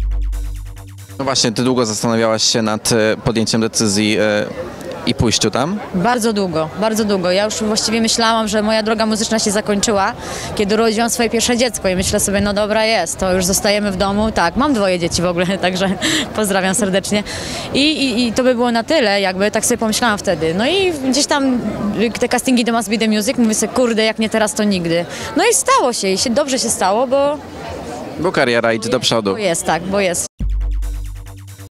No właśnie, ty długo zastanawiałaś się nad podjęciem decyzji i pójściu tam? Bardzo długo, bardzo długo. Ja już właściwie myślałam, że moja droga muzyczna się zakończyła, kiedy urodziłam swoje pierwsze dziecko i myślę sobie, no dobra jest, to już zostajemy w domu. Tak, mam 2 dzieci w ogóle, także pozdrawiam serdecznie. I to by było na tyle, jakby tak sobie pomyślałam wtedy. No i gdzieś tam te castingi do Must Be The Music, mówię sobie, kurde, jak nie teraz, to nigdy. No i stało się i dobrze się stało, bo Bo kariera idzie do przodu. jest, tak, bo jest.